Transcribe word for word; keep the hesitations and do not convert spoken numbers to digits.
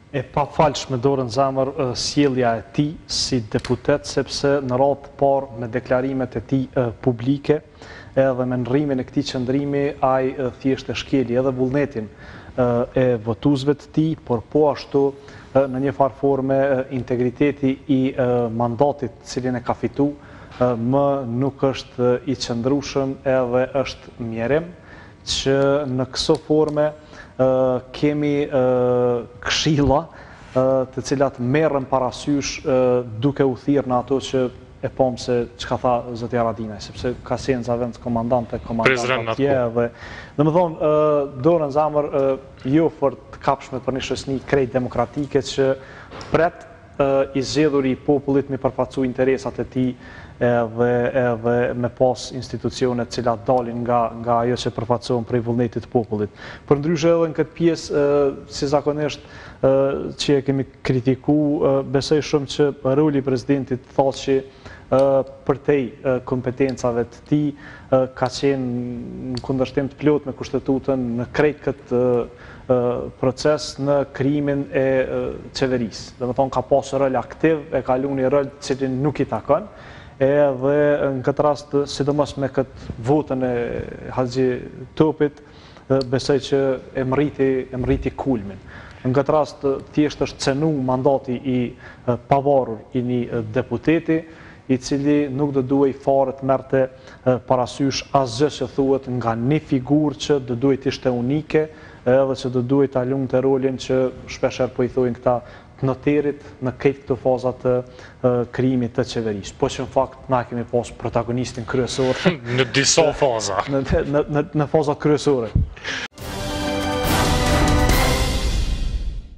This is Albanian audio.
e pa falshme dorën zamër sjellja e tij si deputet, sepse në radhë të parë me deklarimet e tij publike edhe me ndrrimin e këtij qëndrimi ai thjesht e shkeli edhe vullnetin e votuesve të tij, por po ashtu në një farë forme integriteti i mandatit cilin e ka fitu më nuk është i qëndrueshëm edhe është mjerim që në këso forme kemi këshilla të cilat merren parasysh duke u thirrë në ato që e pom se çka tha zotja Radinaj, sepse ka qenë za vend komandant e komandant atje dhe domethënë dorën zamër jo fort të kapshme për një shoqëni krejt demokratike që pret i zgjedhur i popullit me përfaqësu interesat e tij edhe edhe me pas institucione të cilat dalin nga nga ajo që përfaqësohen prej vullnetit të popullit. Përndryshe edhe në këtë pjesë si zakonisht që e kemi kritikuar, besoj shumë që roli i presidentit thashë për tej kompetencave të tij ka qenë në kundërshtim të plot me kushtetutën në krejt këtë proces në krijimin e qeverisë. Domethënë ka pasur rol aktiv, e ka luajtur një rol që nuk i takon. Edhe në këtë rast, sidomos me këtë votën e Haxhi Topit, besoj që e mriti, e mriti kulmin. Në këtë rast, thjesht është cenu mandati i pavarur i një deputeti, i cili nuk do duhej fare të merrte parasysh asgjë që thuhet nga një figurë që do duhej të ishte unike, edhe që do duhej ta luante rolin që shpeshherë po i thojnë këta të noterit në këtë këto faza të krijimit të qeverisë. Po që në fakt na kemi pas protagonistin kryesor në disa faza. Në në në faza kryesore.